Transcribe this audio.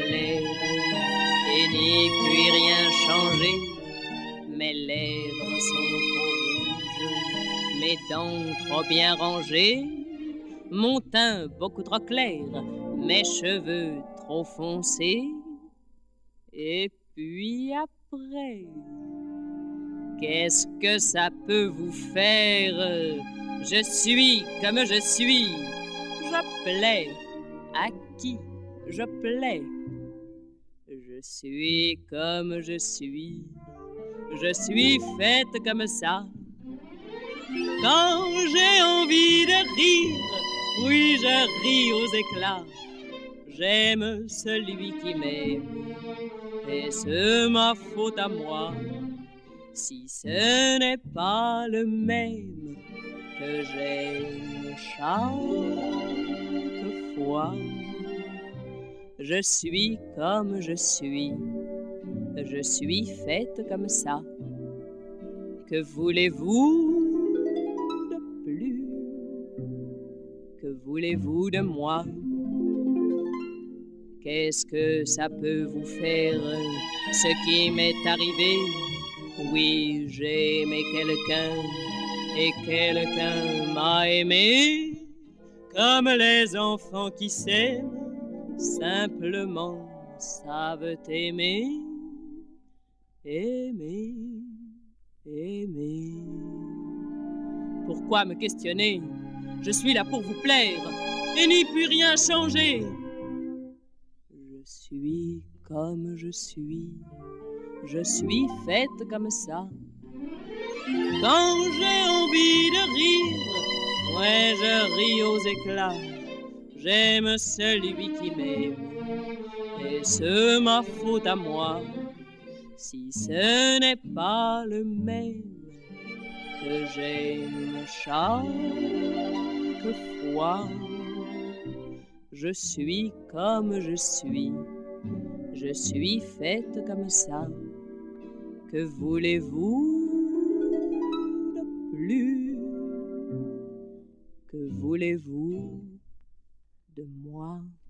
lèvres et n'y puis rien changer. Mes lèvres sont trop rouges, mes dents trop bien rangées, mon teint beaucoup trop clair, mes cheveux trop foncés. Et puis après, qu'est-ce que ça peut vous faire? Je suis comme je suis, je plais à qui je plais. Je suis comme je suis faite comme ça. Quand j'ai envie de rire, oui, je ris aux éclats. J'aime celui qui m'aime, et c'est ma faute à moi si ce n'est pas le même que j'aime chaque fois. Je suis comme je suis faite comme ça. Que voulez-vous de plus? Que voulez-vous de moi? Qu'est-ce que ça peut vous faire, ce qui m'est arrivé? Oui, j'ai aimé quelqu'un, et quelqu'un m'a aimé, comme les enfants qui s'aiment, simplement savent aimer, aimer, aimer. Pourquoi me questionner? Je suis là pour vous plaire, et n'y puis rien changer. Je suis comme je suis faite comme ça. Quand j'ai envie de rire, ouais, je ris aux éclats. J'aime celui qui m'aime, et c'est ma faute à moi si ce n'est pas le même que j'aime chaque fois. Je suis comme je suis faite comme ça. Que voulez-vous de plus? Que voulez-vous de moi?